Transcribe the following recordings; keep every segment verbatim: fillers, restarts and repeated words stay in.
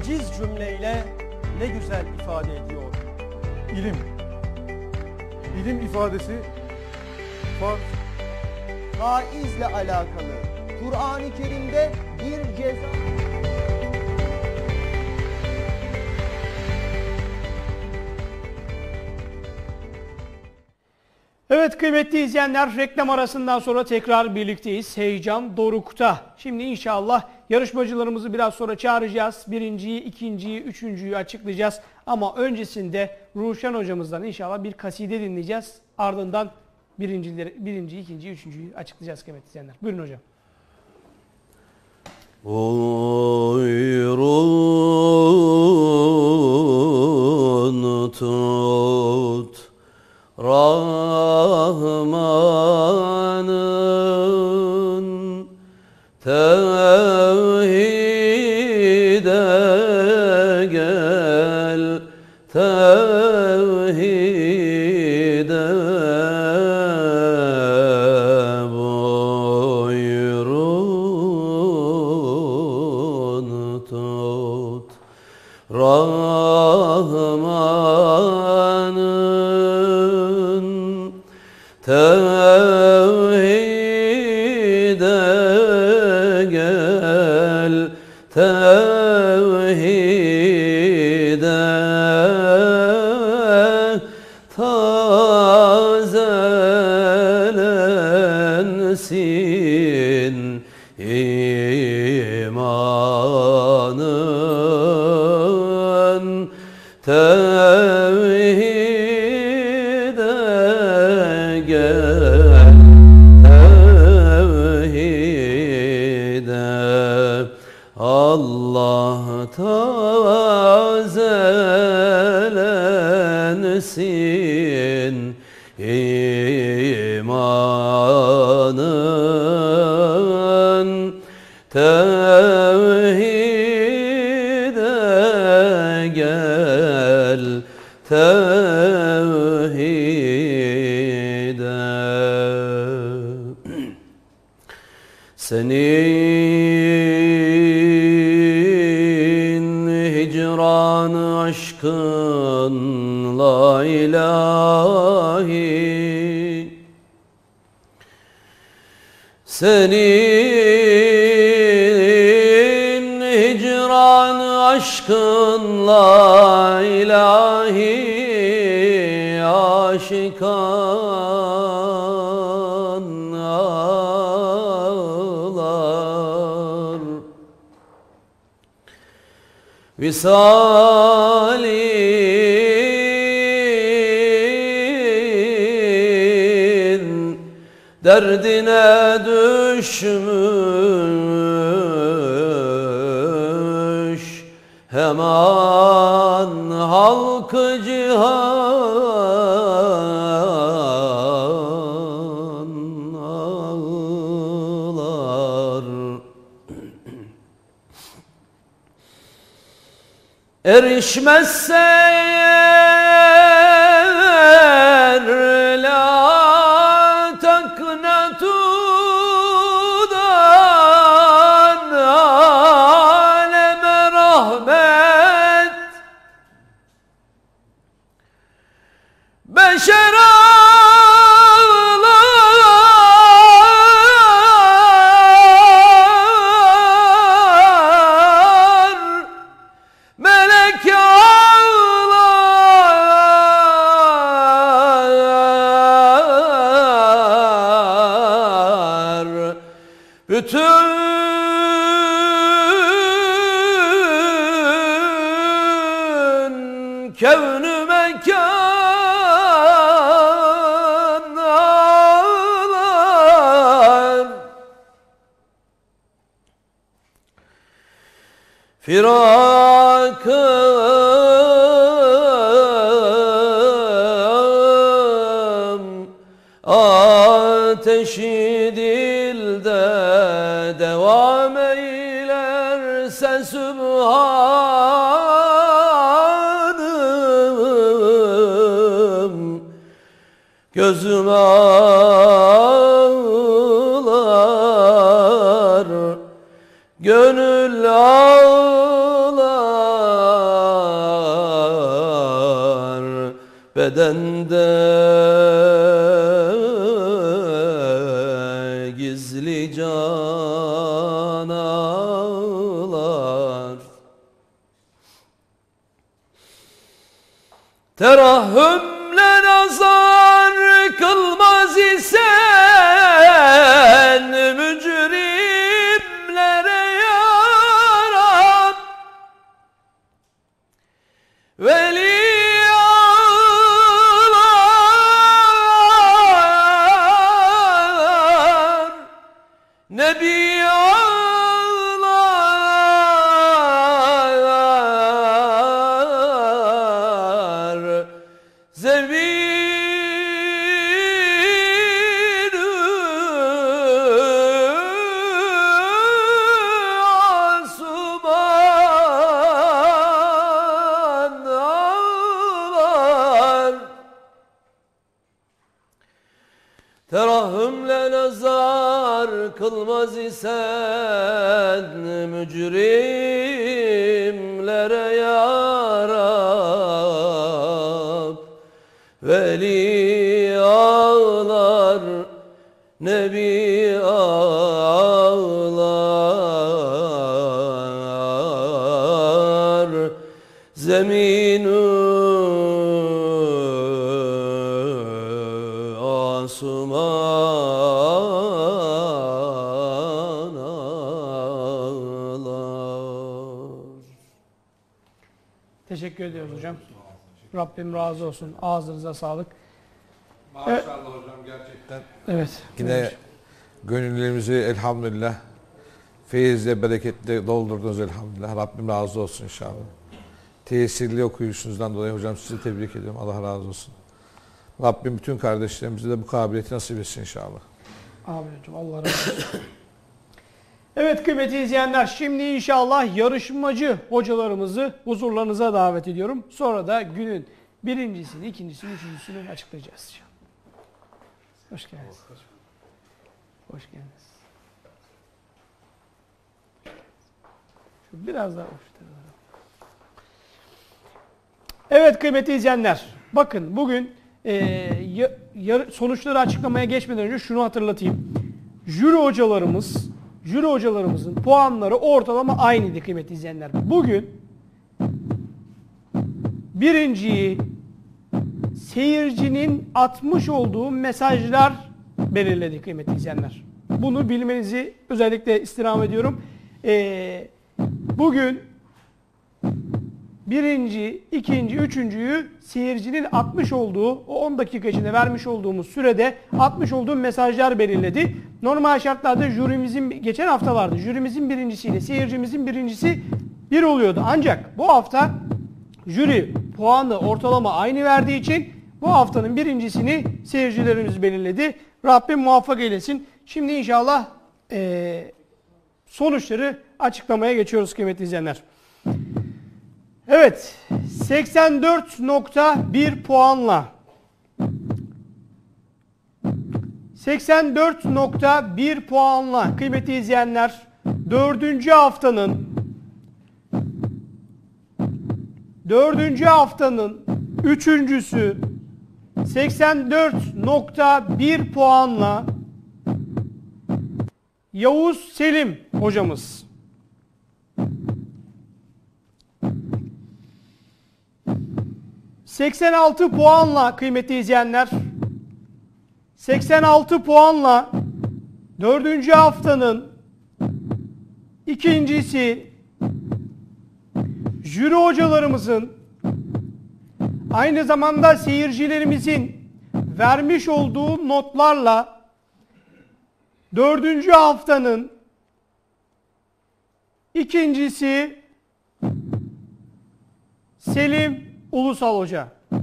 aciz cümleyle ne güzel ifade ediyor. İlim. İlim ifadesi farz. Faizle alakalı Kur'an-ı Kerim'de bir ceza. Evet kıymetli izleyenler, reklam arasından sonra tekrar birlikteyiz. Heyecan dorukta. Şimdi inşallah yarışmacılarımızı biraz sonra çağıracağız. Birinciyi, ikinciyi, üçüncüyü açıklayacağız. Ama öncesinde Ruşen hocamızdan inşallah bir kaside dinleyeceğiz. Ardından birincileri, birinciyi, ikinciyi, üçüncüyü açıklayacağız kıymetli izleyenler. Buyurun hocam. Buyurun tut Rahman'ın tevhide gel, tevhide buyurun tut Rahman'ın tevhide gel, tevhide tazelensin imanın, tevhide gel, tevhide Allah tazelensin imanın, tevhide gel, tevhide. Senin hicran aşkınla ilahi, senin hicran aşkınla ilahi aşikan ağlar. Visalin derdine düşmüş hemen halkı cihan ağlar. Erişmezse la taknatudan aleme rahmet, beşer ağlar, melek ağlar, bütün kevn-ü mekan ağlar. Firakım ateşi dilde devam eylerse Sübhanım, gözüm ağlar, gönül ağlar, bedende gizli can ağlar. Terahhümle nazar kılmaz isen mücrimlere yaram. Veli ağlar, Nebi ağlar, zemin asuman ağlar. Terahhümle nazar kılmaz isen mücrimlere yarab. Veli ağlar, Nebi ağlar, zemin-ü asuman ağlar. Teşekkür ediyoruz hocam. Rabbim razı olsun. Ağzınıza sağlık. Maşallah evet. Hocam gerçekten. Evet. Yine gönüllerimizi elhamdülillah feyizle, bereketle doldurdunuz elhamdülillah. Rabbim razı olsun inşallah. Tesirli okuyuşunuzdan dolayı hocam sizi tebrik ediyorum. Allah razı olsun. Rabbim bütün kardeşlerimize de bu kabiliyeti nasip etsin inşallah. Amin hocam. Allah razı olsun. Evet kıymetli izleyenler, şimdi inşallah yarışmacı hocalarımızı huzurlarınıza davet ediyorum. Sonra da günün birincisini, ikincisini, üçüncüsünü açıklayacağız. Hoş geldiniz. Hoş geldiniz. Biraz daha hoş. Evet kıymetli izleyenler, bakın bugün e, ya, ya, sonuçları açıklamaya geçmeden önce şunu hatırlatayım. Jüri hocalarımız, jüri hocalarımızın puanları ortalama aynıydı kıymetli izleyenler. Bugün birinciyi seyircinin atmış olduğu mesajlar belirledi kıymetli izleyenler. Bunu bilmenizi özellikle istirham ediyorum. E, bugün birinci, ikinci, üçüncüyü seyircinin atmış olduğu, o on dakika içinde vermiş olduğumuz sürede atmış olduğu mesajlar belirledi. Normal şartlarda jürimizin, geçen haftalarda jürimizin birincisiyle seyircimizin birincisi bir oluyordu. Ancak bu hafta jüri puanı ortalama aynı verdiği için bu haftanın birincisini seyircilerimiz belirledi. Rabbim muvaffak eylesin. Şimdi inşallah e, sonuçları açıklamaya geçiyoruz kıymetli izleyenler. Evet, seksen dört nokta bir puanla seksen dört nokta bir puanla kıymetli izleyenler dördüncü haftanın dördüncü haftanın üçüncüsü seksen dört nokta bir puanla Yavuz Selim hocamız. seksen altı puanla kıymetli izleyenler, seksen altı puanla dördüncü haftanın ikincisi jüri hocalarımızın, aynı zamanda seyircilerimizin vermiş olduğu notlarla dördüncü haftanın ikincisi Selim Ulusal Hoca.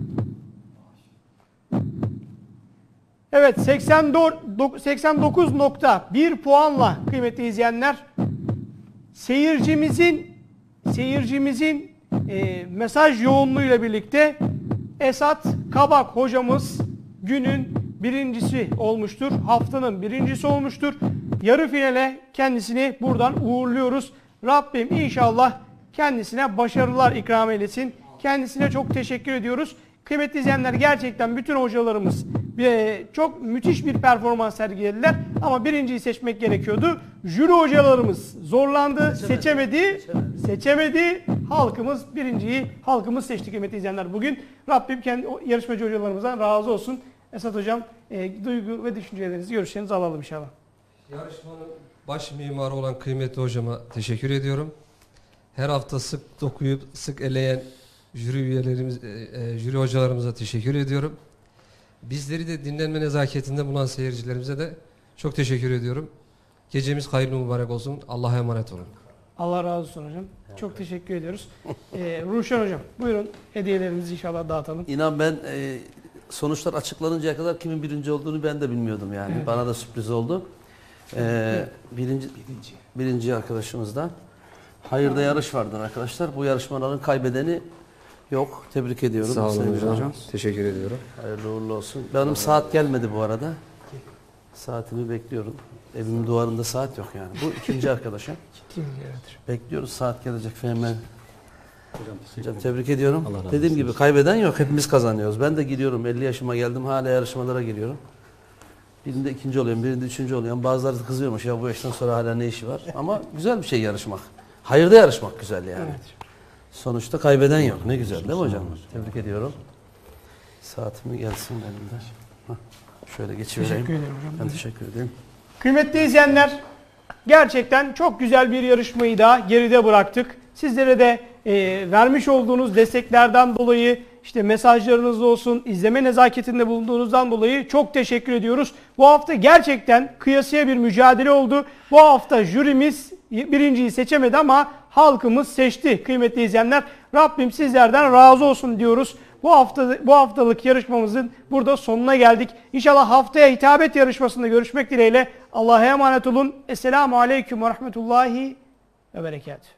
Evet, seksen dokuz nokta bir puanla kıymetli izleyenler seyircimizin seyircimizin e, mesaj yoğunluğuyla birlikte Esat Kabak hocamız günün birincisi olmuştur. Haftanın birincisi olmuştur. Yarı finale kendisini buradan uğurluyoruz. Rabbim inşallah kendisine başarılar ikram eylesin. Kendisine çok teşekkür ediyoruz. Kıymetli izleyenler, gerçekten bütün hocalarımız e, çok müthiş bir performans sergilediler. Ama birinciyi seçmek gerekiyordu. Jüri hocalarımız zorlandı, seçemedi, seçemedi. Halkımız birinciyi, halkımız seçti kıymetli izleyenler bugün. Rabbim kendi o yarışmacı hocalarımızdan razı olsun. Esat hocam, e, duygu ve düşüncelerinizi, görüşlerinizi alalım inşallah. Yarışmanın baş mimarı olan kıymetli hocama teşekkür ediyorum. Her hafta sık dokuyup sık eleyen jüri üyelerimiz, e, e, jüri hocalarımıza teşekkür ediyorum. Bizleri de dinlenme nezaketinde bulunan seyircilerimize de çok teşekkür ediyorum. Gecemiz hayırlı mübarek olsun. Allah'a emanet olun. Allah razı olsun hocam. Çok teşekkür ediyoruz. Ee, Ruşen hocam, buyurun hediyelerimizi inşallah dağıtalım. İnan ben e, sonuçlar açıklanıncaya kadar kimin birinci olduğunu ben de bilmiyordum yani. Evet. Bana da sürpriz oldu. Ee, birinci, birinci arkadaşımızdan. Hayırda yarış vardır arkadaşlar. Bu yarışmaların kaybedeni yok. Tebrik ediyorum. Sağ olun Sayın hocam. Teşekkür ediyorum. Hayırlı uğurlu olsun. Benim saat gelmedi bu arada. Saatimi bekliyorum. Evimin duvarında saat yok yani. Bu ikinci arkadaşım. Bekliyoruz, saat gelecek Fehmi. Hocam tebrik ediyorum. Dediğim gibi kaybeden yok. Hepimiz kazanıyoruz. Ben de giriyorum. elli yaşıma geldim. Hala yarışmalara giriyorum. Birinde ikinci oluyorum, birinde üçüncü oluyorum. Bazıları da kızıyormuş ya bu yaştan sonra hala ne işi var. Ama güzel bir şey yarışmak. Hayırda yarışmak güzel yani. Evet. Sonuçta kaybeden yok. Ne güzel değil mi hocam? Tebrik ediyorum. Saatimi gelsin elimde. Hah, şöyle geçivereyim. Teşekkür ederim hocam. Ben teşekkür ederim. Kıymetli izleyenler, gerçekten çok güzel bir yarışmayı da geride bıraktık. Sizlere de e, vermiş olduğunuz desteklerden dolayı, işte mesajlarınız olsun, izleme nezaketinde bulunduğunuzdan dolayı çok teşekkür ediyoruz. Bu hafta gerçekten kıyasıya bir mücadele oldu. Bu hafta jürimiz birinciyi seçemedi ama halkımız seçti kıymetli izleyenler. Rabbim sizlerden razı olsun diyoruz. Bu hafta bu haftalık yarışmamızın burada sonuna geldik. İnşallah haftaya hitabet yarışmasında görüşmek dileğiyle. Allah'a emanet olun. Esselamu Aleyküm ve Rahmetullahi ve Berekatuhu.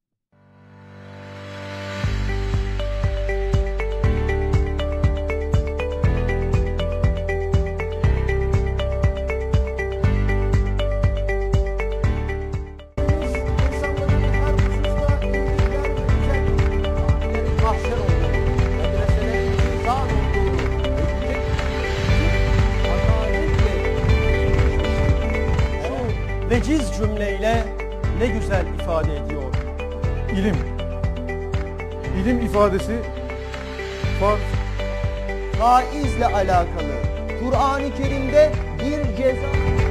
Veciz cümleyle ne güzel ifade ediyor. İlim. İlim ifadesi farz. Faizle alakalı Kur'an-ı Kerim'de bir ceza